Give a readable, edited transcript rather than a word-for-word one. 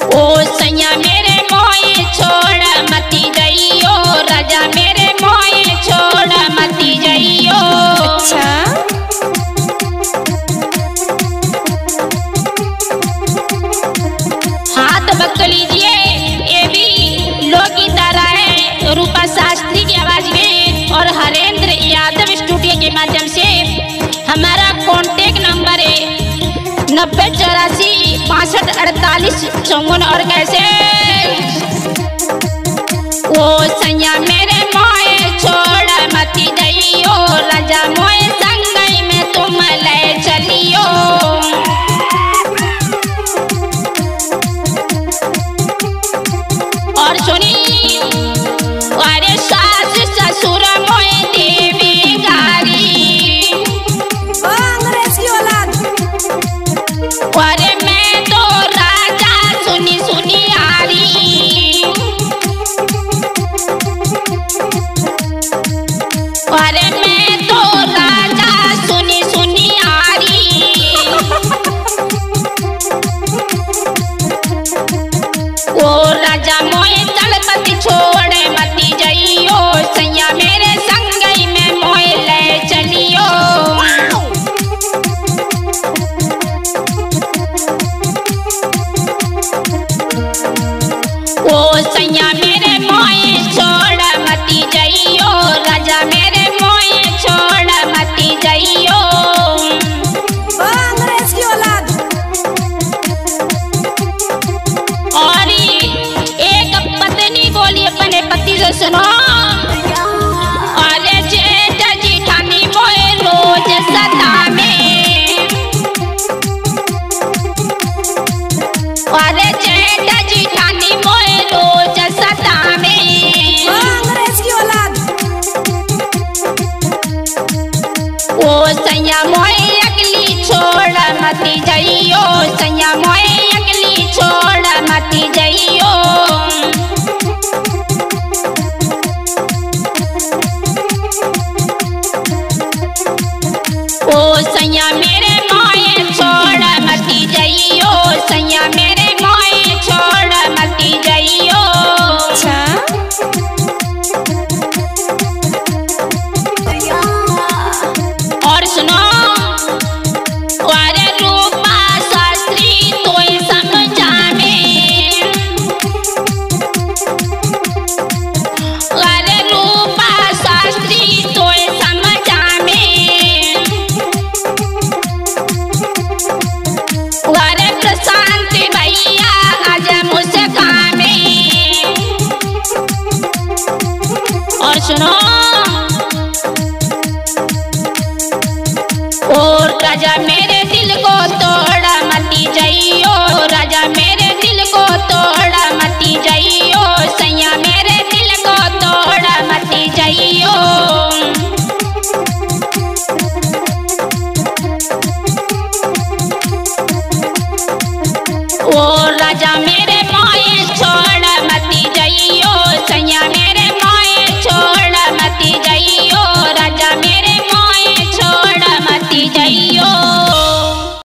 ओ सैया मेरे मोए छोड़ मती जाइयो, राजा मेरे मोए छोड़ मती जाइयो। अच्छा हाथ बक लीजिए, ये भी लोकगीत आ रहा है रूपा शास्त्री की आवाज में और हरेंद्र यादव स्टूडियो के माध्यम से। हमारा कॉन्टेक्ट नंबर है 9084 65 48 54। और कैसे ओ सैया मेरे मोए छोड़ मती जाइयो, राजा मोए संगई में तुम ले चलियो। और सुनी, अरे सास ससुर मोए देवी गारी, अंग्रेज की औलाद। अरे मैं तो राजा सुनी सुनी आ रही, अरे मैं तो राजा सुनी सुनी आ रही। ओ राजा मोए तलपति छोड़ मती जाइयो, सैया मेरे संगई में मोए ले चलियो। ओ सैया मेरे मोए छोड़ मती जाइयो, राजा मेरे मोए छोड़ मती जाइयो। अंग्रेज की औलाद। और एक पत्नी बोली अपने पति से, सुनो, अरे जेठ जेठानी मोए रोज सतावे, अरे जेठ जेठानी मोए रोज सतावे। अंग्रेज की औलाद। ओ सैया मोए अगली छोड़ मती जाइयो, सैया मोए अगली छोड़ मती जाइयो। ओ सैया मेरे मोए छोड़ मती जाइयो, सैया मेरे मोए छोड़ मती जाइयो। अच्छा और सुनो, अरे रूपा शास्त्री तोय समझावे, अरे रूपा शास्त्री तोय समझावे, अरे प्रशांत भैया आज मुझसे कामे। और सुनो, और राजा